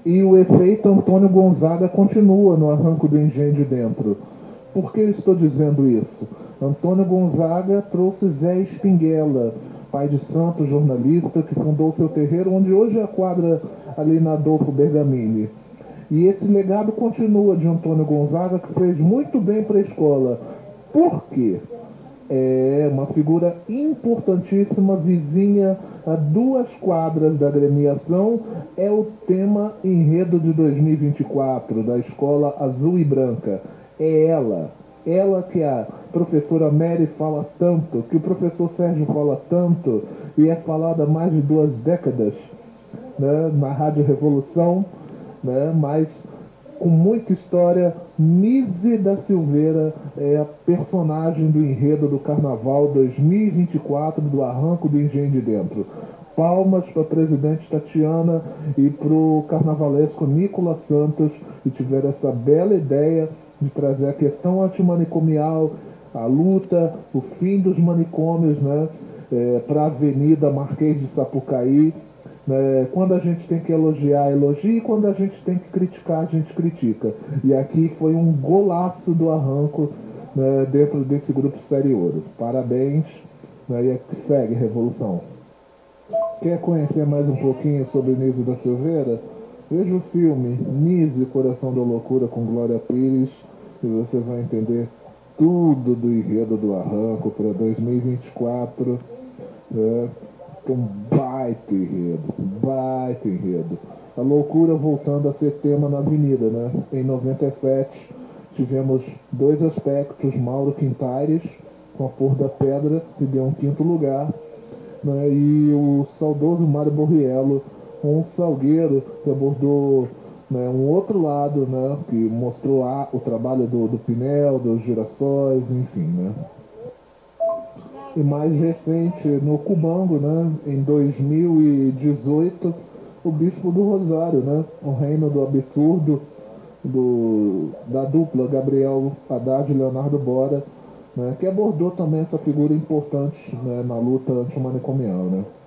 E o efeito Antônio Gonzaga continua no Arranco do Engenho de Dentro. Por que eu estou dizendo isso? Antônio Gonzaga trouxe Zé Espinguela, pai de santo, jornalista, que fundou seu terreiro, onde hoje é a quadra ali na Adolfo Bergamini. E esse legado continua de Antônio Gonzaga, que fez muito bem para a escola. Por quê? É uma figura importantíssima, vizinha a 2 quadras da agremiação, é o tema enredo de 2024 da Escola Azul e Branca. É ela que a professora Mary fala tanto, que o professor Sérgio fala tanto, e é falada há mais de 2 décadas, né, na Rádio Revolução, né, mas com muita história. Nise da Silveira é a personagem do enredo do Carnaval 2024 do Arranco do Engenho de Dentro. Palmas para a presidente Tatiana e para o carnavalesco Nicolas Santos, que tiveram essa bela ideia de trazer a questão antimanicomial, a luta, o fim dos manicômios, né, para a Avenida Marquês de Sapucaí. Quando a gente tem que elogiar, elogia, e quando a gente tem que criticar, a gente critica. E aqui foi um golaço do Arranco, né, dentro desse grupo Série Ouro. Parabéns, né, e é que segue Revolução. Quer conhecer mais um pouquinho sobre Nise da Silveira? Veja o filme Nise, Coração da Loucura, com Glória Pires, e você vai entender tudo do enredo do Arranco para 2024. Né? Um baita enredo, baita enredo. A loucura voltando a ser tema na Avenida, né? Em 97 tivemos 2 aspectos, Mauro Quintares com A Cor da Pedra, que deu um 5º lugar, né? E o saudoso Mário Borriello com O Salgueiro, que abordou, né, um outro lado, né? Que mostrou o trabalho do Pinel, dos Girassóis, enfim, né? E mais recente, no Cubango, né, em 2018, o Bispo do Rosário, né, o Reino do Absurdo, da dupla Gabriel Haddad e Leonardo Bora, né, que abordou também essa figura importante, né, na luta antimanicomial. Né.